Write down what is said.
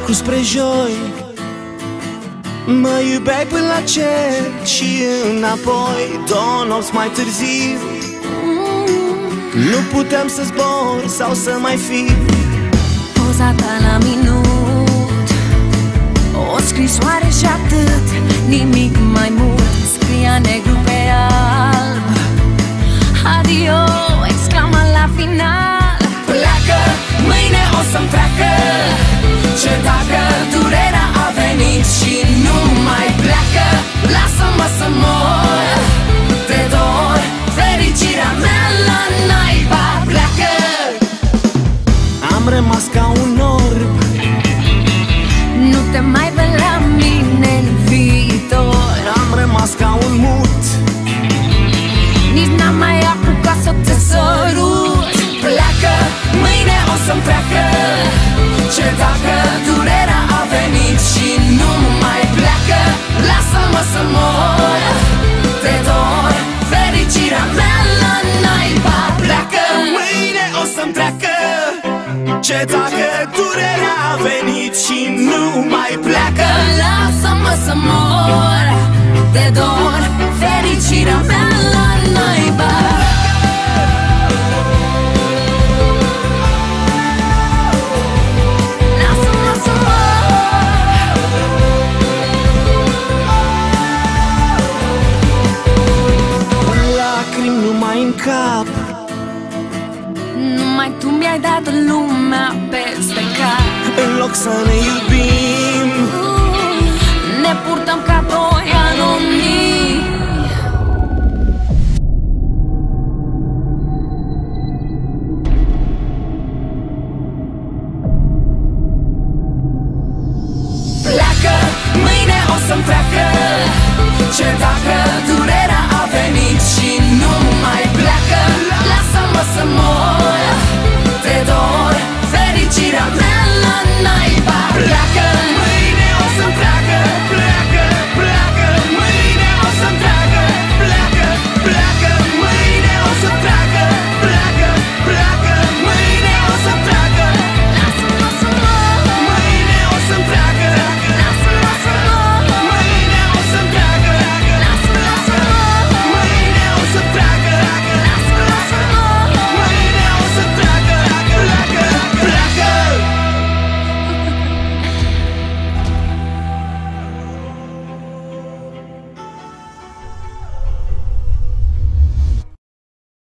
lucru spre joi. Mă iubeai până la cer și înapoi, două nopți mai târziu. Nu puteam să zbor sau să mai fiu. Poza ta la minut, o scrisoare și atât, nimic mai mult. Scria negru pe alb, adio, exclama la final. Pleacă, mâine o să-mi treacă. Ce dacă durerea a venit și nu mai pleacă? Lasă-mă să mor de dor, fericirea mea la naiba pleacă. Am rămas ca un orb, nu te mai văd la mine în viitor. am rămas ca un mut, nici n-am mai apucat să te sărut. Pleacă, mâine o să-mi treacă. Ce dacă durerea a venit și nu mai pleacă? Lasă-mă să mor de dor, fericirea mea la naiba pleacă. mâine o să-mi treacă. Ce dacă durerea a venit și nu mai pleacă? Lasă-mă să mor de dor, fericirea mea la naiba. Lasă-mă să mor. Lacrimi numai în cap, Numai tu mi-ai dat lumea peste cap. în loc să ne iubim. Ne purtăm ca doi anonimi.